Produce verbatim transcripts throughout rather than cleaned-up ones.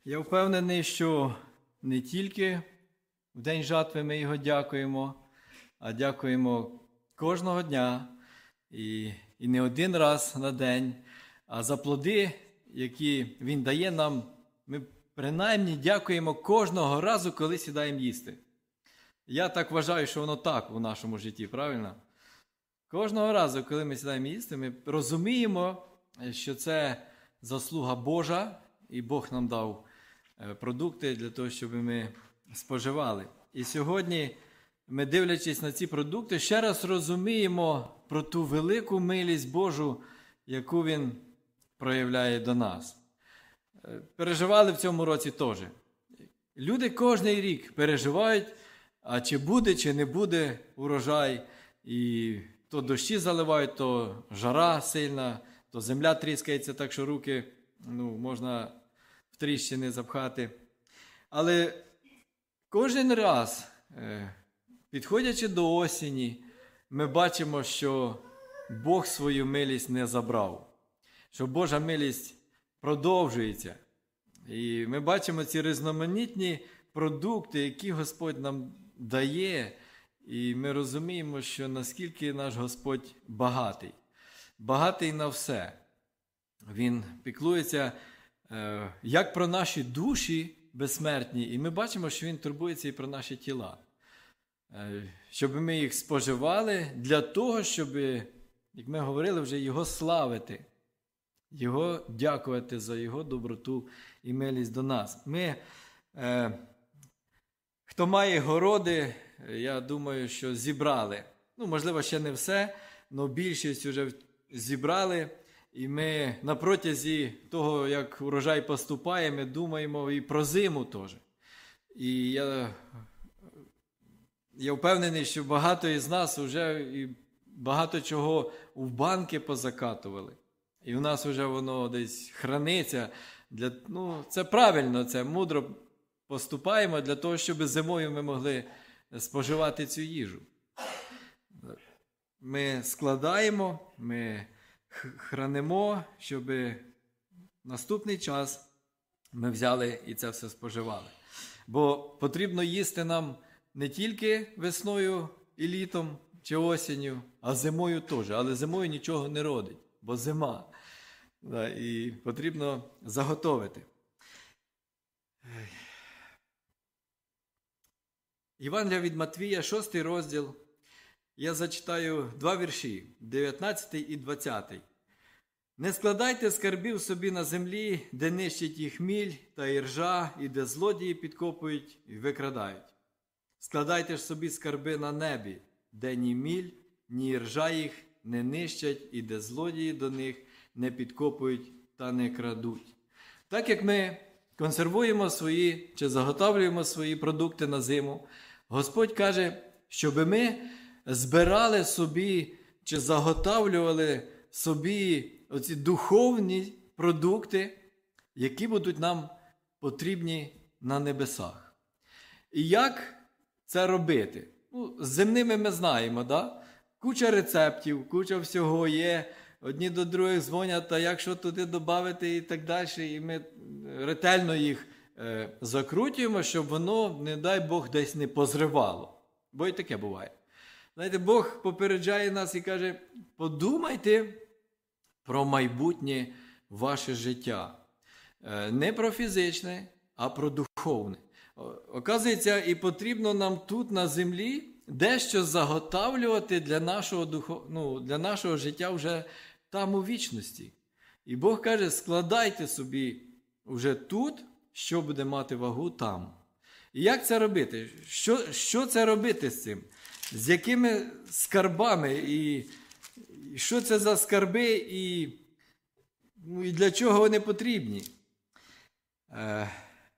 Я впевнений, що не тільки в День жатви ми його дякуємо, а дякуємо кожного дня і, і не один раз на день. А за плоди, які він дає нам, ми принаймні дякуємо кожного разу, коли сідаємо їсти. Я так вважаю, що воно так у нашому житті, правильно? Кожного разу, коли ми сідаємо їсти, ми розуміємо, що це заслуга Божа, і Бог нам дав продукти для того, щоб ми споживали. І сьогодні ми, дивлячись на ці продукти, ще раз розуміємо про ту велику милість Божу, яку Він проявляє до нас. Переживали в цьому році теж. Люди кожний рік переживають, а чи буде, чи не буде урожай. І то дощі заливають, то жара сильна, то земля тріскається так, що руки ну, можна в тріщини запхати. Але кожен раз, підходячи до осені, ми бачимо, що Бог свою милість не забрав, що Божа милість продовжується. І ми бачимо ці різноманітні продукти, які Господь нам дає, і ми розуміємо, що наскільки наш Господь багатий. Багатий на все. Він піклується е, як про наші душі безсмертні, і ми бачимо, що Він турбується і про наші тіла. Е, щоб ми їх споживали для того, щоб, як ми говорили, вже Його славити. Його дякувати за Його доброту і милість до нас. Ми, е, хто має городи, я думаю, що зібрали. Ну, можливо, ще не все, але більшість вже зібрали. І ми на протязі того, як урожай поступає, ми думаємо і про зиму теж. І я, я впевнений, що багато із нас вже і багато чого в банки позакатували. І у нас вже воно десь храниться. Для, ну, це правильно, це мудро поступаємо для того, щоб зимою ми могли споживати цю їжу. Ми складаємо, ми хранимо, щоб наступний час ми взяли і це все споживали. Бо потрібно їсти нам не тільки весною і літом чи осінню, а зимою теж. Але зимою нічого не родить, бо зима. І потрібно заготовити. Євангелія від Матвія, шостий розділ. Я зачитаю два вірші, дев'ятнадцятий і двадцятий. «Не складайте скарбів собі на землі, де нищить їх міль та іржа, і де злодії підкопують і викрадають. Складайте ж собі скарби на небі, де ні міль, ні іржа їх не нищать, і де злодії до них не підкопують та не крадуть». Так як ми консервуємо свої чи заготовлюємо свої продукти на зиму, Господь каже, щоб ми збирали собі чи заготовлювали собі оці духовні продукти, які будуть нам потрібні на небесах. І як це робити? Ну, з земними ми знаємо, да? Куча рецептів, куча всього є, одні до других дзвонять, а як що туди додати і так далі, і ми ретельно їх е, закрутюємо, щоб воно, не дай Бог, десь не позривало. Бо і таке буває. Знаєте, Бог попереджає нас і каже, подумайте про майбутнє ваше життя. Не про фізичне, а про духовне. Оказується, і потрібно нам тут на землі дещо заготавлювати для нашого, духов... ну, для нашого життя вже там у вічності. І Бог каже, складайте собі вже тут, що буде мати вагу там. І як це робити? Що, що це робити з цим? З якими скарбами, і, і що це за скарби, і, ну, і для чого вони потрібні? Е,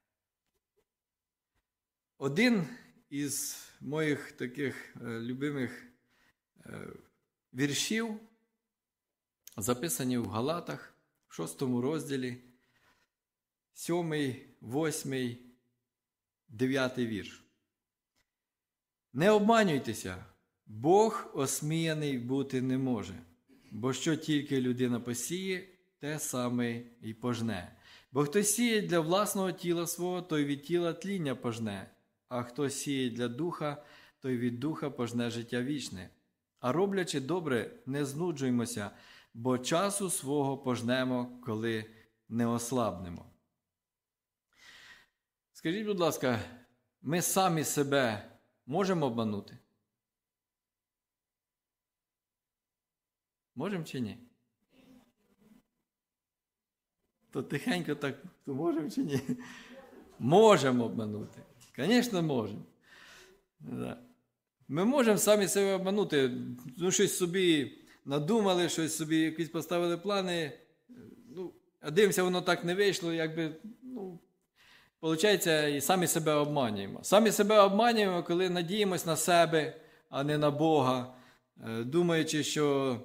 один із моїх таких е, любимих е, віршів, записані в Галатах, в шостому розділі, сьомий, восьмий, дев'ятий вірш. «Не обманюйтеся, Бог осміяний бути не може, бо що тільки людина посіє, те саме й пожне. Бо хто сіє для власного тіла свого, той від тіла тління пожне, а хто сіє для духа, той від духа пожне життя вічне. А роблячи добре, не знуджуймося, бо часу свого пожнемо, коли не ослабнемо. Скажіть, будь ласка, ми самі себе можемо обманути? Можемо чи ні? То тихенько так, то можемо чи ні? Можемо обманути. Звісно, можемо. Ми можемо самі себе обманути. Ну, щось собі надумали, щось собі якісь поставили плани. Ну, а дивимося, воно так не вийшло, якби, ну, виходить, і самі себе обманюємо. Самі себе обманюємо, коли надіємось на себе, а не на Бога, думаючи, що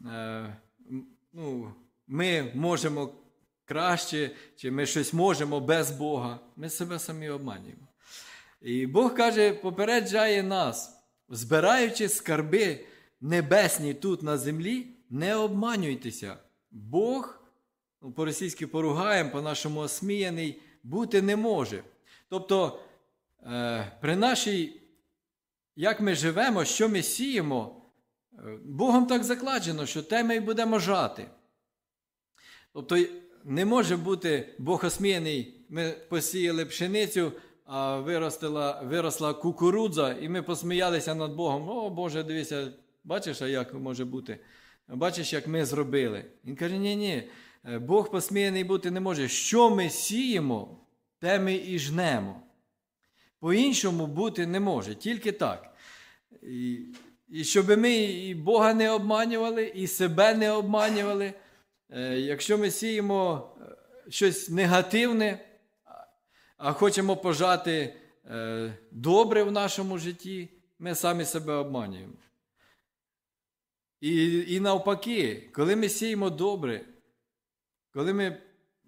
ну, ми можемо краще, чи ми щось можемо без Бога. Ми себе самі обманюємо. І Бог каже, попереджає нас, збираючи скарби небесні тут на землі, не обманюйтеся. Бог, ну, по-російськи поругаєм, по-нашому осміяний, бути не може. Тобто, е, при нашій, як ми живемо, що ми сіємо, Богом так закладено, що те ми й будемо жати. Тобто, не може бути Бог осміяний, ми посіяли пшеницю, а виростила, виросла кукурудза, і ми посміялися над Богом. О, Боже, дивися, бачиш, а як може бути? Бачиш, як ми зробили? Він каже, ні-ні, Бог посміяний бути не може. Що ми сіємо, те ми і жнемо. По-іншому бути не може, тільки так. І, і щоб ми і Бога не обманювали, і себе не обманювали. Якщо ми сіємо щось негативне, а хочемо пожати добре в нашому житті, ми самі себе обманюємо. І, і навпаки, коли ми сіємо добре, коли ми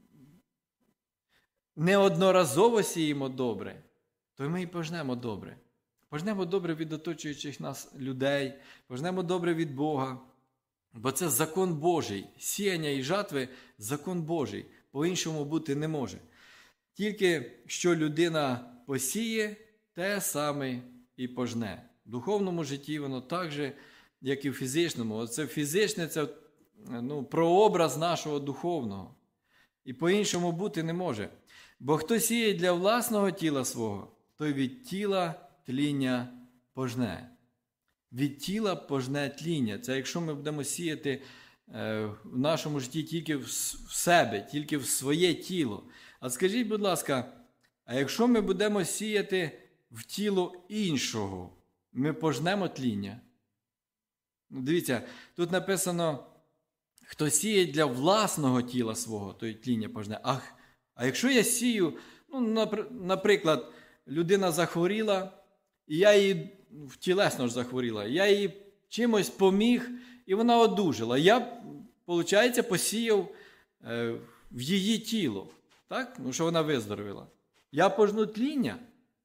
неодноразово сіємо добре, то ми і пожнемо добре. Пожнемо добре від оточуючих нас людей, пожнемо добре від Бога. Бо це закон Божий. Сіяння і жатви – закон Божий. По-іншому бути не може. Тільки що людина посіє, те саме і пожне. В духовному житті воно так же, як і в фізичному. Оце фізичне – це, ну, прообраз нашого духовного. І по-іншому бути не може. Бо хто сіє для власного тіла свого, той від тіла тління пожне. Від тіла пожне тління. Це якщо ми будемо сіяти е, в нашому житті тільки в, в себе, тільки в своє тіло. А скажіть, будь ласка, а якщо ми будемо сіяти в тіло іншого, ми пожнемо тління? Ну, дивіться, тут написано, хто сіє для власного тіла свого, то й тління пожне. А, а якщо я сію, ну, наприклад, людина захворіла, і я її, тілесно ж захворіла, я їй чимось поміг, і вона одужала. Я, виходить, посіяв е, в її тіло, так? Ну, що вона виздоровіла. Я пожну тління?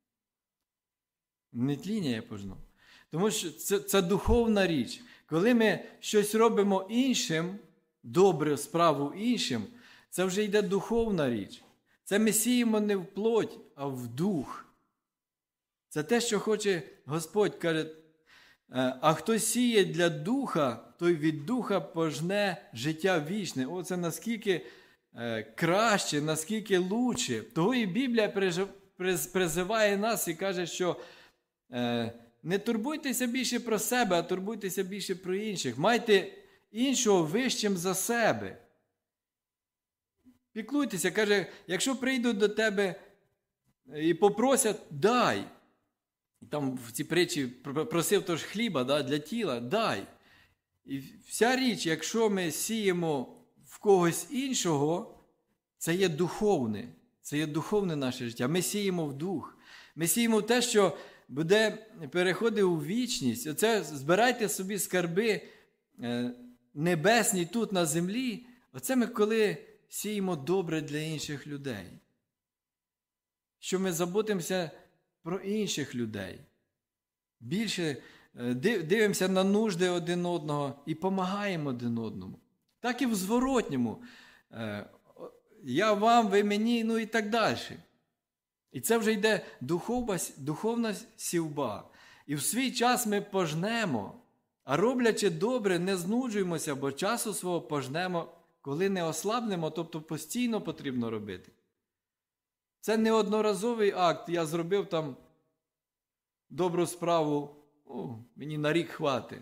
Не тління я пожну. Тому що це, це духовна річ. Коли ми щось робимо іншим, добру справу іншим, це вже йде духовна річ. Це ми сіємо не в плоть, а в дух. Це те, що хоче Господь, каже, а хто сіє для духа, той від духа пожне життя вічне. Оце наскільки краще, наскільки лучше. Того і Біблія призиває нас і каже, що не турбуйтеся більше про себе, а турбуйтеся більше про інших. Майте іншого вищим за себе. Піклуйтеся, каже, якщо прийдуть до тебе і попросять, дай. Там в цій притчі просив тож хліба, да, для тіла, дай. І вся річ, якщо ми сіємо в когось іншого, це є духовне. Це є духовне наше життя. Ми сіємо в дух. Ми сіємо в те, що буде переходити у вічність. Оце збирайте собі скарби небесні тут на землі. Оце ми коли сіємо добре для інших людей. Що ми заботимося про інших людей. Більше дивимося на нужди один одного і допомагаємо один одному. Так і в зворотньому. я вам, ви мені, ну і так далі. І це вже йде духовна, духовна сівба. І в свій час ми пожнемо, а роблячи добре, не знуджуємося, бо часу свого пожнемо, коли не ослабнемо, тобто постійно потрібно робити. Це не одноразовий акт, я зробив там добру справу, о, мені на рік хватить.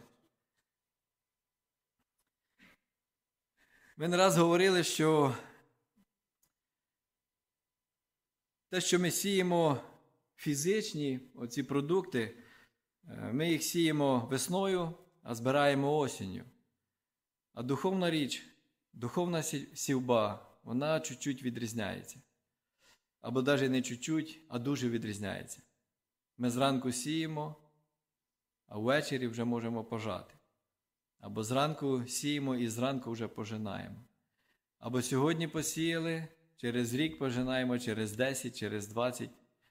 Ми не раз говорили, що те, що ми сіємо фізичні, оці продукти, ми їх сіємо весною, а збираємо осінню. А духовна річ, духовна сівба, вона чуть-чуть відрізняється. Або навіть не чуть-чуть, а дуже відрізняється. Ми зранку сіємо, а ввечері вже можемо пожати. Або зранку сіємо і зранку вже пожинаємо. Або сьогодні посіяли, через рік пожинаємо, через десять, через двадцять.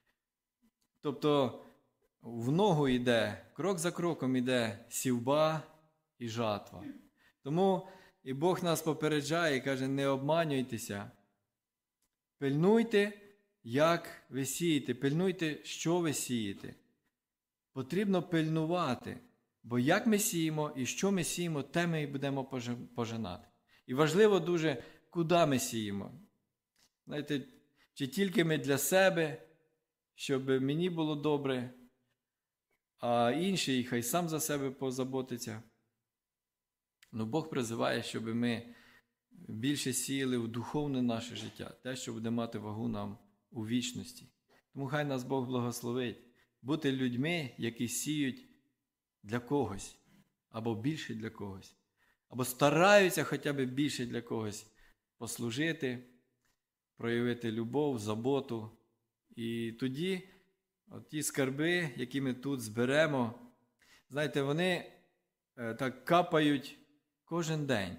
Тобто в ногу йде, крок за кроком йде сівба і жатва. Тому і Бог нас попереджає і каже, не обманюйтеся. Пильнуйте, як ви сієте, пильнуйте, що ви сієте. Потрібно пильнувати, бо як ми сіємо і що ми сіємо, те ми і будемо пожинати. І важливо дуже, куди ми сіємо. Знаєте, чи тільки ми для себе, щоб мені було добре, а інший хай сам за себе позаботиться. Ну, Бог призиває, щоб ми більше сіяли в духовне наше життя, те, що буде мати вагу нам у вічності. Тому хай нас Бог благословить бути людьми, які сіють для когось, або більше для когось, або стараються хоча б більше для когось послужити, проявити любов, заботу. І тоді ті скарби, які ми тут зберемо, знаєте, вони так капають кожен день.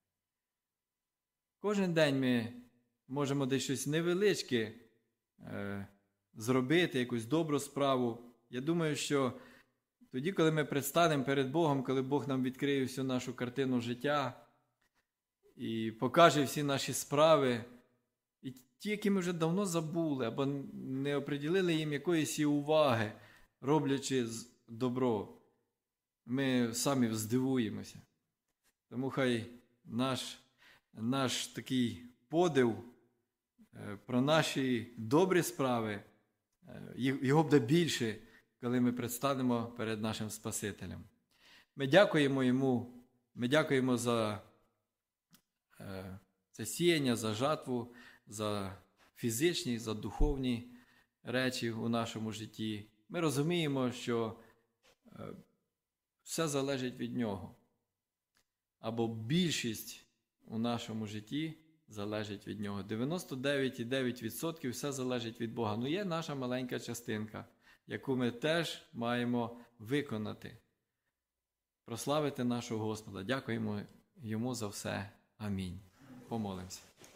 Кожен день ми можемо десь щось невеличке е, зробити, якусь добру справу. Я думаю, що тоді, коли ми предстанемо перед Богом, коли Бог нам відкриє всю нашу картину життя і покаже всі наші справи, і ті, які ми вже давно забули, або не оприділили їм якоїсь уваги, роблячи добро, ми самі здивуємося. Тому хай наш, наш такий подив про наші добрі справи, його буде більше, коли ми предстанемо перед нашим Спасителем. Ми дякуємо Йому, ми дякуємо за це сіяння, за жатву, за фізичні, за духовні речі у нашому житті. Ми розуміємо, що все залежить від Нього. Або більшість у нашому житті залежить від Нього. дев'яносто дев'ять цілих дев'ять десятих відсотка все залежить від Бога. Ну є наша маленька частинка, яку ми теж маємо виконати. Прославити нашого Господа. Дякуємо Йому за все. Амінь. Помолимося.